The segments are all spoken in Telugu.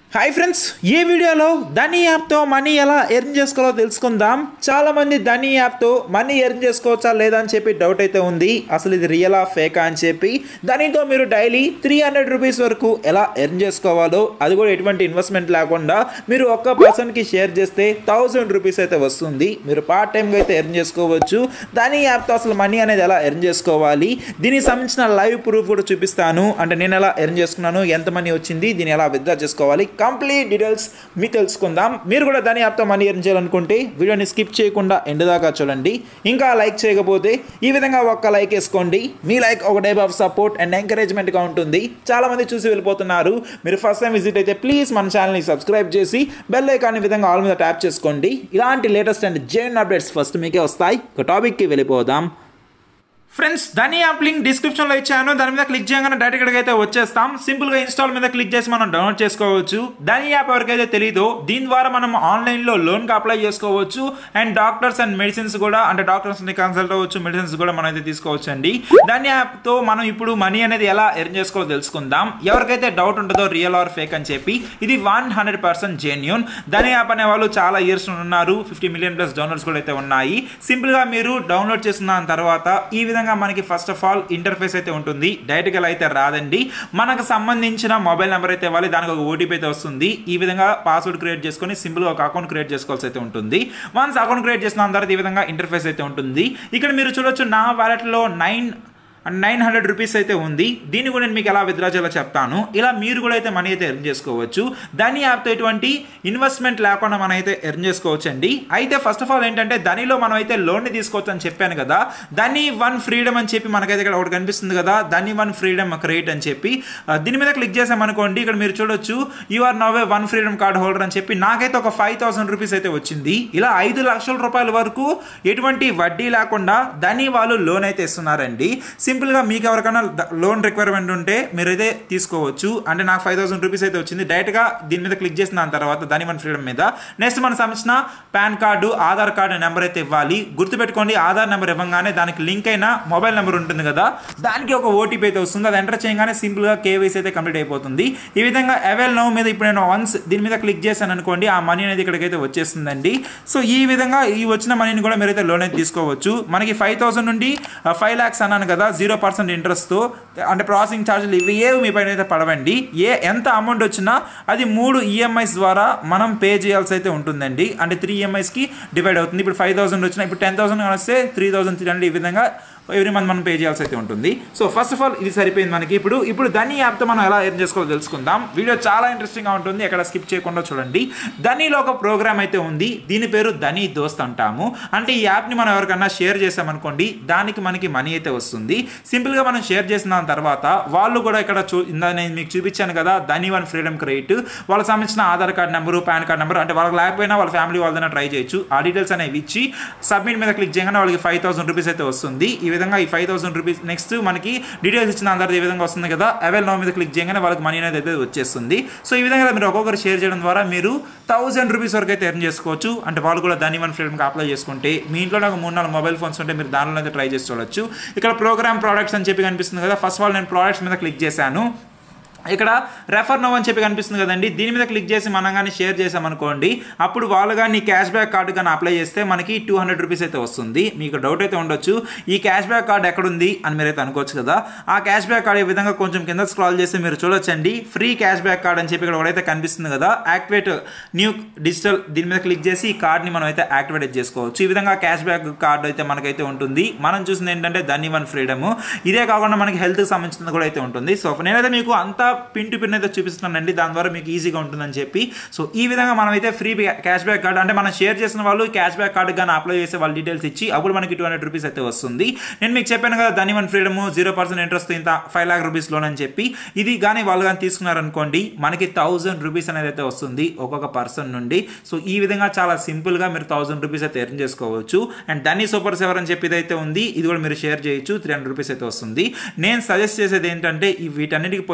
హాయ్ ఫ్రెండ్స్, ఈ వీడియోలో ధనీ యాప్తో మనీ ఎలా ఎర్న్ చేసుకోవాలో తెలుసుకుందాం. చాలామంది ధనీ యాప్తో మనీ ఎర్న్ చేసుకోవచ్చా లేదా అని చెప్పి డౌట్ అయితే ఉంది. అసలు ఇది రియలా ఫేకా అని చెప్పి ధనీతో మీరు డైలీ 300 రూపీస్ వరకు ఎలా ఎర్న్ చేసుకోవాలో, అది కూడా ఎటువంటి ఇన్వెస్ట్మెంట్ లేకుండా మీరు ఒక్క పర్సన్కి షేర్ చేస్తే 1000 రూపీస్ అయితే వస్తుంది. మీరు పార్ట్ టైంగా అయితే ఎర్న్ చేసుకోవచ్చు. ధనీ యాప్తో అసలు మనీ అనేది ఎలా ఎర్న్ చేసుకోవాలి, దీనికి సంబంధించిన లైవ్ ప్రూఫ్ కూడా చూపిస్తాను. అంటే నేను ఎలా ఎర్న్ చేసుకున్నాను, ఎంత మనీ వచ్చింది, దీన్ని ఎలా విత్డ్రా చేసుకోవాలి, కంప్లీట్ డీటెయిల్స్ మీకు తెలుసుకుందాం. మీరు కూడా దాని యాప్తో మనీ ఎర్న్ చేయాలనుకుంటే వీడియోని స్కిప్ చేయకుండా ఎండ్ దాకా చూడండి. ఇంకా లైక్ చేయకపోతే ఈ విధంగా ఒక్క లైక్ వేసుకోండి. మీ లైక్ ఒక టైప్ ఆఫ్ సపోర్ట్ అండ్ ఎంకరేజ్మెంట్గా ఉంటుంది. చాలా మంది చూసి వెళ్ళిపోతున్నారు. మీరు ఫస్ట్ టైం విజిట్ అయితే ప్లీజ్ మన ఛానల్ని సబ్స్క్రైబ్ చేసి బెల్ ఐకాన్ విధంగా ఆల్ మీద ట్యాప్ చేసుకోండి. ఇలాంటి latest and genuine updates first మీకే వస్తాయి. ఒక టాపిక్కి వెళ్ళిపోదాం. ఫ్రెండ్స్, ధనీ యాప్ లింక్ డిస్క్రిప్షన్లో ఇచ్చాను. దాని మీద క్లిక్ చేయగానే డైరెక్ట్ ఇక్కడికి అయితే వచ్చేస్తాం. సింపుల్గా ఇన్స్టాల్ మీద క్లిక్ చేసి మనం డౌన్లోడ్ చేసుకోవచ్చు. ధనీ యాప్ ఎవరికైతే తెలీదో, దీని ద్వారా మనం ఆన్లైన్లో లోన్కి అప్లై చేసుకోవచ్చు. అండ్ డాక్టర్స్ అండ్ మెడిసిన్స్ కూడా, అంటే డాక్టర్స్ని కన్సల్ట్ అవ్వచ్చు, మెడిసిన్స్ కూడా మనం అయితే తీసుకోవచ్చు అండి. ధనీ యాప్తో మనం ఇప్పుడు మనీ అనేది ఎలా ఎర్న్ చేసుకోవాలో తెలుసుకుందాం. ఎవరికైతే డౌట్ ఉంటుందో రియల్ ఆర్ ఫేక్ అని చెప్పి, ఇది 100% జెన్యూన్. ధనీ యాప్ అనే వాళ్ళు చాలా ఇయర్స్ ఉన్నారు. 50 మిలియన్ ప్లస్ డౌన్లోడ్స్ కూడా అయితే ఉన్నాయి. సింపుల్గా మీరు డౌన్లోడ్ చేసిన తర్వాత ఈ విధంగా మనకి ఫస్ట్ ఆఫ్ ఆల్ ఇంటర్ఫేస్ అయితే ఉంటుంది. డైరెక్ట్గా అయితే రాదండి. మనకు సంబంధించిన మొబైల్ నెంబర్ అయితే ఇవ్వాలి. దానికి ఒక ఓటీపీ అయితే వస్తుంది. ఈ విధంగా పాస్వర్డ్ క్రియేట్ చేసుకొని సింపుల్గా ఒక అకౌంట్ క్రియేట్ చేసుకోవాల్సి అయితే ఉంటుంది. వన్స్ అకౌంట్ క్రియేట్ చేసిన తర్వాత ఈ విధంగా ఇంటర్ఫేస్ అయితే ఉంటుంది. ఇక్కడ మీరు చూడొచ్చు, నా వాలెట్లో 900 రూపీస్ అయితే ఉంది. దీన్ని కూడా నేను మీకు ఎలా విత్డ్రా చేయాలో చెప్తాను. ఇలా మీరు కూడా అయితే మనీ అయితే ఎర్న్ చేసుకోవచ్చు. ధనీ యాప్తో ఎటువంటి ఇన్వెస్ట్మెంట్ లేకుండా మనం అయితే ఎర్న్ చేసుకోవచ్చు అండి. అయితే ఫస్ట్ ఆఫ్ ఆల్ ఏంటంటే, ధనీలో మనం అయితే లోన్ని తీసుకోవచ్చు అని చెప్పాను కదా. ధనీ వన్ ఫ్రీడమ్ అని చెప్పి మనకైతే ఇక్కడ ఒకటి కనిపిస్తుంది కదా, ధనీ వన్ ఫ్రీడమ్ క్రియేట్ అని చెప్పి. దీని మీద క్లిక్ చేసామనుకోండి, ఇక్కడ మీరు చూడొచ్చు, you are now a one freedom card holder అని చెప్పి నాకైతే ఒక 5000 రూపీస్ అయితే వచ్చింది. ఇలా 5 లక్షల రూపాయల వరకు ఎటువంటి వడ్డీ లేకుండా ధనీ వాళ్ళు లోన్ అయితే ఇస్తున్నారండి. సింపుల్గా మీకు ఎవరికైనా లోన్ రిక్వైర్మెంట్ ఉంటే మీరైతే తీసుకోవచ్చు. అంటే నాకు 5000 రూపీస్ అయితే వచ్చింది. డైరెక్ట్గా దీని మీద క్లిక్ చేసిన తర్వాత ధనీ వన్ ఫ్రీడమ్ మీద నెక్స్ట్ మనకు సంబంధించిన PAN card, Aadhaar card number అయితే ఇవ్వాలి. గుర్తుపెట్టుకోండి, ఆధార్ నెంబర్ ఇవ్వగానే దానికి లింక్ అయిన మొబైల్ నెంబర్ ఉంటుంది కదా, దానికి ఒక ఓటీపీ అయితే వస్తుంది. అది ఎంటర్ చేయగానే సింపుల్గా కేవైసీ అయితే కంప్లీట్ అయిపోతుంది. ఈ విధంగా అవైల్ నౌ మీద ఇప్పుడు నేను వన్స్ దీని మీద క్లిక్ చేశాను అనుకోండి, ఆ మనీ అనేది ఇక్కడికైతే వచ్చేస్తుందండి. సో ఈ విధంగా ఈ వచ్చిన మనీని కూడా మీరైతే లోన్ అయితే తీసుకోవచ్చు. మనకి 5000 నుండి 5 lakhs అన్నాను కదా, 0% ఇంట్రెస్ట్తో, అంటే ప్రాసెసింగ్ ఛార్జీలు ఇవి ఏవి మీ పైన అయితే పడవండి. ఎంత అమౌంట్ వచ్చినా అది 3 ఈఎంఐస్ ద్వారా మనం పే చేయాల్సి అయితే ఉంటుందండి. అంటే 3 ఈఎంఐస్కి డివైడ్ అవుతుంది. ఇప్పుడు 5000 వచ్చినా, ఇప్పుడు 10,000 వస్తే 3300 ఈ విధంగా ఎవ్రీ మంత్ మనం పే చేయాల్సి అయితే ఉంటుంది. సో ఫస్ట్ ఆఫ్ ఆల్ ఇది సరిపోయింది మనకి. ఇప్పుడు ధనీ యాప్తో మనం ఎలా ఎర్న్ చేసుకోవాలో తెలుసుకుందాం. వీడియో చాలా ఇంట్రెస్టింగ్గా ఉంటుంది, ఎక్కడ స్కిప్ చేయకుండా చూడండి. ధనీలో ఒక ప్రోగ్రామ్ అయితే ఉంది. దీని పేరు ధనీ దోస్త్ అంటాము. అంటే ఈ యాప్ని మనం ఎవరికన్నా షేర్ చేసామనుకోండి, దానికి మనకి మనీ అయితే వస్తుంది. సింపుల్గా మనం షేర్ చేసిన తర్వాత వాళ్ళు కూడా ఇక్కడ నేను మీకు చూపించాను కదా, ధనీ వన్ ఫ్రీడమ్ క్రెడిట్, వాళ్ళకి సంబంధించిన Aadhaar card number, PAN card number, అంటే వాళ్ళకి లేకపోయినా వాళ్ళ ఫ్యామిలీ వాళ్ళదైనా ట్రై చేయొచ్చు. ఆ డీటెయిల్స్ అనేవి ఇచ్చి సబ్మిట్ మీద క్లిక్ చేయగానే వాళ్ళకి 5000 రూపీస్ అయితే వస్తుంది. ఈ విధంగా ఈ 5000 రూపీస్ నెక్స్ట్ మనకి డీటెయిల్స్ ఇచ్చిన అందరిది ఈ విధంగా వస్తుంది కదా, అవైల్ నౌ మీద క్లిక్ చేయగానే వాళ్ళకి మనీ అనేది అయితే వచ్చేస్తుంది. సో ఈ విధంగా మీరు ఒక్కొక్కరు షేర్ చేయడం ద్వారా మీరు 1000 రూపీస్ వరకు అయితే ఎర్న్ చేసుకోవచ్చు. అంటే వాళ్ళు కూడా ధనీ వన్ ఫ్రీడమ్కి అప్లై చేసుకుంటే, మీ ఇంట్లో నాకు 3-4 మొబైల్ ఫోన్స్ ఉంటే మీరు దానిలో అయితే ట్రై చేసి చూడొచ్చు. ఇక్కడ ప్రోగ్రామ్ ప్రోడక్ట్స్ అని చెప్పి కనిపిస్తుంది కదా, ఫస్ట్ ఆఫ్ ఆల్ నేను ప్రోడక్ట్స్ మీద క్లిక్ చేశాను. ఇక్కడ రెఫర్ నౌ అని చెప్పి కనిపిస్తుంది కదండి, దీని మీద క్లిక్ చేసి మనం కానీ షేర్ చేసామనుకోండి, అప్పుడు వాళ్ళు కానీ క్యాష్ బ్యాక్ కార్డు కానీ అప్లై చేస్తే మనకి 200 రూపీస్ అయితే వస్తుంది. మీకు డౌట్ అయితే ఉండొచ్చు, ఈ క్యాష్ బ్యాక్ కార్డు ఎక్కడుంది అని మీరైతే అనుకోవచ్చు కదా. ఆ క్యాష్ బ్యాక్ కార్డు ఈ విధంగా కొంచెం కింద స్క్రాల్ చేస్తే మీరు చూడొచ్చండి, ఫ్రీ క్యాష్ బ్యాక్ కార్డు అని చెప్పి ఇక్కడ ఒకటైతే కనిపిస్తుంది కదా, యాక్టివేట్ న్యూ డిజిటల్, దీని మీద క్లిక్ చేసి ఈ కార్డ్ని మనం అయితే యాక్టివేట్ చేసుకోవచ్చు. ఈ విధంగా క్యాష్ బ్యాక్ కార్డు అయితే మనకైతే ఉంటుంది. మనం చూసింది ఏంటంటే ధనీ వన్ ఫ్రీడమ్. ఇదే కాకుండా మనకి హెల్త్కి సంబంధించింది కూడా అయితే ఉంటుంది. సో నేనైతే మీకు అంతా పిన్ టు పిన్ అయితే చూపిస్తున్నానండి, దాని ద్వారా మీకు ఈజీగా ఉంటుందని చెప్పి. సో ఈ విధంగా మనమైతే ఫ్రీ క్యాష్ బ్యాక్ కార్డు, అంటే మనం షేర్ చేసిన వాళ్ళు క్యాష్ బ్యాక్ కార్డు కానీ అప్లై చేసే వాళ్ళ డీటెయిల్స్ ఇచ్చి అప్పుడు మనకి 200 రూపీస్ అయితే వస్తుంది. నేను మీకు చెప్పాను కదా, ధనీ వన్ ఫ్రీడమ్ 0% ఇంట్రెస్ట్, ఇంత 5 lakh రూపీస్ లోన్ అని చెప్పి. ఇది కానీ వాళ్ళు కానీ తీసుకున్నారనుకోండి, మనకి 1000 రూపీస్ అనేది అయితే వస్తుంది ఒక్కొక్క పర్సన్ నుండి. సో ఈ విధంగా చాలా సింపుల్గా మీరు 1000 రూపీస్ అయితే ఎర్న్ చేసుకోవచ్చు. అండ్ ధనీ సూపర్ సేవర్ అని చెప్పి ఇదైతే ఉంది, ఇది కూడా మీరు షేర్ చేయొచ్చు. 300 రూపీస్ అయితే వస్తుంది. నేను సజెస్ట్ చేసేది ఏంటంటే, వీటన్నిటికి పోయే బదులు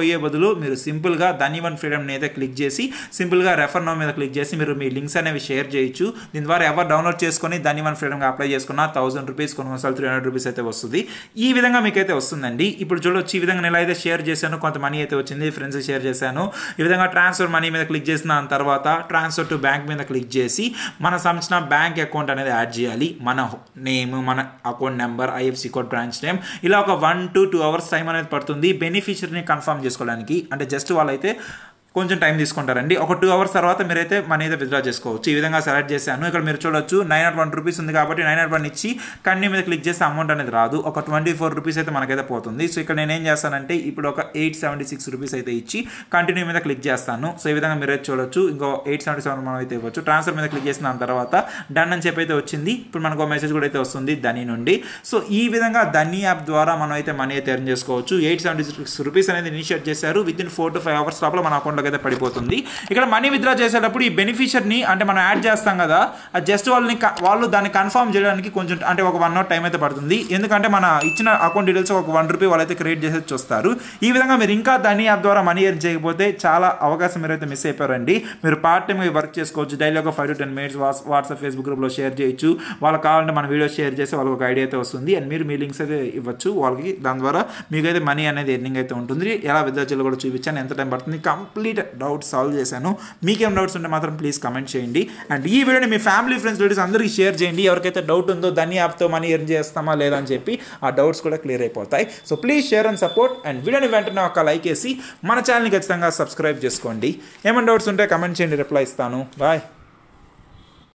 బదులు మీరు సింపుల్గా ధనీ వన్ ఫ్రీడమ్ని అయితే క్లిక్ చేసి సింపుల్గా రెఫర్ నౌ మీద క్లిక్ చేసి మీరు మీ లింక్స్ అనేవి షేర్ చేయొచ్చు. దీని ద్వారా ఎవరు డౌన్లోడ్ చేసుకొని ధనీ వన్ ఫ్రీడమ్గా అప్లై చేసుకున్న 1000 రూపీస్ కొన్నిసార్లు 300 రూపీస్ అయితే వస్తుంది. ఈ విధంగా మీకైతే వస్తుందండి. ఇప్పుడు చూడొచ్చు ఈ విధంగా నేను అయితే షేర్ చేశాను, కొంత మనీ అయితే వచ్చింది, ఫ్రెండ్స్ షేర్ చేశాను. ఈ విధంగా ట్రాన్స్ఫర్ మనీ మీద క్లిక్ చేసిన తర్వాత ట్రాన్స్ఫర్ టు బ్యాంక్ మీద క్లిక్ చేసి మన సంబంధించిన బ్యాంక్ అకౌంట్ అనేది యాడ్ చేయాలి. మన నేమ్, మన account number, IFSC code, branch name, ఇలా ఒక 1 to 2 hours టైం అనేది పడుతుంది బెనిఫిషియరీని కన్ఫర్మ్ చేసుకోవడానికి. అంటే జస్ట్ వాళ్ళైతే కొంచెం టైం తీసుకుంటారండి. ఒక 2 hours తర్వాత మీరైతే మనీ అయితే విత్డ్రా చేసుకోవచ్చు. ఈ విధంగా సెలెక్ట్ చేశాను. ఇక్కడ మీరు చూడొచ్చు 901 రూపీస్ ఉంది కాబట్టి 901 ఇచ్చి కంటిన్యూ మీద క్లిక్ చేస్తే అమౌంట్ అనేది రాదు, ఒక 24 రూపీస్ అయితే మనకైతే పోతుంది. సో ఇక్కడ నేను ఏం చేస్తానంటే ఇప్పుడు ఒక 876 రూపీస్ అయితే ఇచ్చి కంటిన్యూ మీద క్లిక్ చేస్తాను. సో ఈ విధంగా మీరైతే చూడొచ్చు ఇంకో 877 మనం అయితే ఇవ్వచ్చు. ట్రాన్స్ఫర్ మీద క్లిక్ చేసిన తర్వాత డన్ అని చెప్పి అయితే వచ్చింది. ఇప్పుడు మనకు ఒక మెసేజ్ కూడా అయితే వస్తుంది ధనీ నుండి. సో ఈ విధంగా ధనీ యాప్ ద్వారా మనం అయితే మనీ అయితే ఎర్న్ చేసుకోవచ్చు. 876 రూపీస్ అనేది ఇనిషియేట్ చేశారు. విత్ ఇన్ 4 to 5 hours లోపల మన అకౌంట్ అయితే పడిపోతుంది. ఇక్కడ మనీ విత్డ్రా చేసేటప్పుడు ఈ బెనిఫిషియర్ని అంటే మనం యాడ్ చేస్తాం కదా, అది జస్ట్ వాళ్ళు దాన్ని కన్ఫర్మ్ చేయడానికి కొంచెం అంటే ఒక 1 hour టైం అయితే పడుతుంది. ఎందుకంటే మన ఇచ్చిన అకౌంట్ డీటెయిల్స్ ఒక 1 రూపీ వాళ్ళైతే క్రియేట్ చేసి చూస్తారు. ఈ విధంగా మీరు ఇంకా ధనీ యాప్ ద్వారా మనీ ఎర్న్ చేయకపోతే చాలా అవకాశం మీరైతే మిస్ అయిపోయారండి. మీరు పార్ట్ టైం వర్క్ చేసుకోవచ్చు. డైలీ ఒక 5 to 10 minutes వాట్సాప్, ఫేస్బుక్ గ్రూప్లో షేర్ చేయొచ్చు. వాళ్ళకి కావాలంటే మన వీడియో షేర్ చేసి వాళ్ళకి ఒక ఐడియా అయితే వస్తుంది. అండ్ మీరు మీ లింక్స్ అయితే ఇవ్వచ్చు వాళ్ళకి. దాని ద్వారా మీకైతే మనీ అనేది ఎర్నింగ్ అయితే ఉంటుంది. ఎలా విత్డ్రా చేయాలో కూడా చూపించాను, ఎంత టైం పడుతుంది, కంప్లీట్ డౌట్స్ సాల్వ్ చేశాను. మీకేం డౌట్స్ ఉంటే మాత్రం ప్లీజ్ కమెంట్ చేయండి. అండ్ ఈ వీడియోని మీ ఫ్యామిలీ, ఫ్రెండ్స్, రిలేటివ్స్ అందరికీ షేర్ చేయండి. ఎవరికైతే డౌట్ ఉందో ధనీ యాప్తో మనీ ఎర్న్ చేస్తామా లేదా అని చెప్పి ఆ డౌట్స్ కూడా క్లియర్ అయిపోతాయి. So please share and support. And వీడియోని వెంటనే ఒక లైక్ వేసి మన ఛానల్ని ఖచ్చితంగా సబ్స్క్రైబ్ చేసుకోండి. ఏమైనా డౌట్స్ ఉంటే కమెంట్ చేయండి, రిప్లై ఇస్తాను. బాయ్.